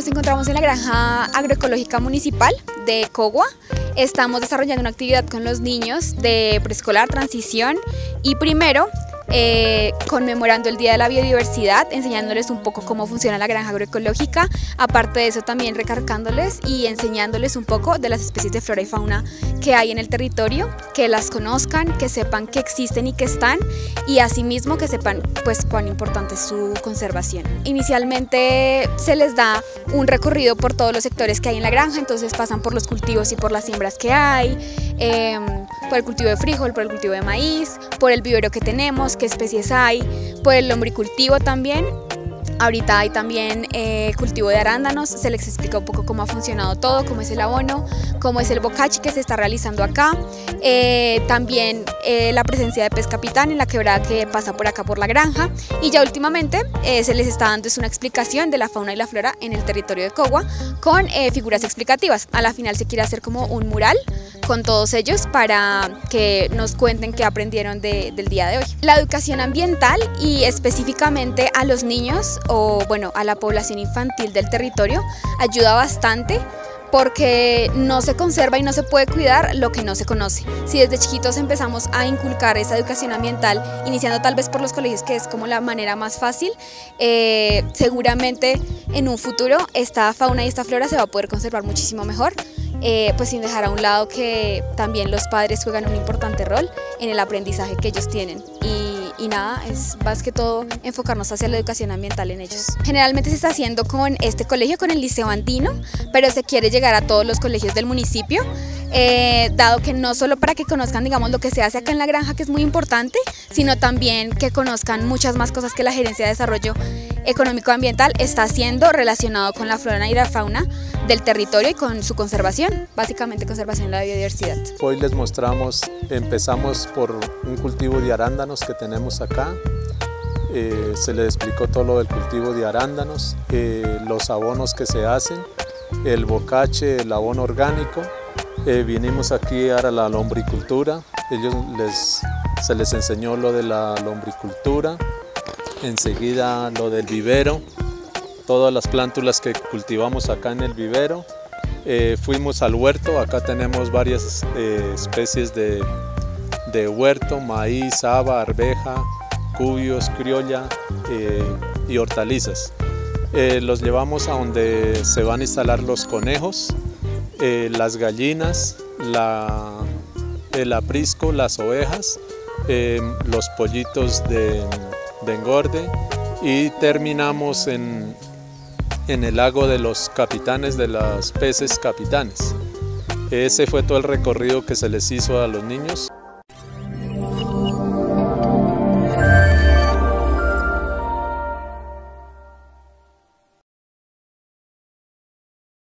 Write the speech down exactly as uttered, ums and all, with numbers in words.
Nos encontramos en la granja agroecológica municipal de Cogua. Estamos desarrollando una actividad con los niños de preescolar, transición y primero, eh, conmemorando el Día de la Biodiversidad, enseñándoles un poco cómo funciona la granja agroecológica. Aparte de eso, también recargándoles y enseñándoles un poco de las especies de flora y fauna que hay en el territorio, que las conozcan, que sepan que existen y que están, y asimismo que sepan pues cuán importante es su conservación. Inicialmente se les da un recorrido por todos los sectores que hay en la granja, entonces pasan por los cultivos y por las siembras que hay, eh, por el cultivo de frijol, por el cultivo de maíz, por el vivero que tenemos, qué especies hay, por el lombricultivo también. Ahorita hay también eh, cultivo de arándanos, se les explica un poco cómo ha funcionado todo, cómo es el abono, cómo es el bocachi que se está realizando acá, eh, también eh, la presencia de pez capitán en la quebrada que pasa por acá por la granja, y ya últimamente eh, se les está dando una explicación de la fauna y la flora en el territorio de Cogua con eh, figuras explicativas. A la final se quiere hacer como un mural con todos ellos para que nos cuenten qué aprendieron de, del día de hoy. La educación ambiental y específicamente a los niños o bueno a la población infantil del territorio ayuda bastante, porque no se conserva y no se puede cuidar lo que no se conoce. Si desde chiquitos empezamos a inculcar esa educación ambiental, iniciando tal vez por los colegios, que es como la manera más fácil, eh, seguramente en un futuro esta fauna y esta flora se va a poder conservar muchísimo mejor. Eh, pues sin dejar a un lado que también los padres juegan un importante rol en el aprendizaje que ellos tienen. Y, y nada, es más que todo enfocarnos hacia la educación ambiental en ellos. Generalmente se está haciendo con este colegio, con el Liceo Andino, pero se quiere llegar a todos los colegios del municipio, eh, dado que no solo para que conozcan digamos lo que se hace acá en la granja, que es muy importante, sino también que conozcan muchas más cosas que la Gerencia de Desarrollo Económico Ambiental está haciendo relacionado con la flora y la fauna del territorio y con su conservación, básicamente conservación de la biodiversidad. Hoy les mostramos, empezamos por un cultivo de arándanos que tenemos acá, eh, se les explicó todo lo del cultivo de arándanos, eh, los abonos que se hacen, el bocache, el abono orgánico, eh, vinimos aquí a la lombricultura, ellos les, se les enseñó lo de la lombricultura, enseguida lo del vivero, todas las plántulas que cultivamos acá en el vivero. Eh, fuimos al huerto, acá tenemos varias eh, especies de, de huerto, maíz, haba, arveja, cubios, criolla eh, y hortalizas. Eh, los llevamos a donde se van a instalar los conejos, eh, las gallinas, la, el aprisco, las ovejas, eh, los pollitos de, de engorde, y terminamos en en el lago de los capitanes, de los peces capitanes. Ese fue todo el recorrido que se les hizo a los niños.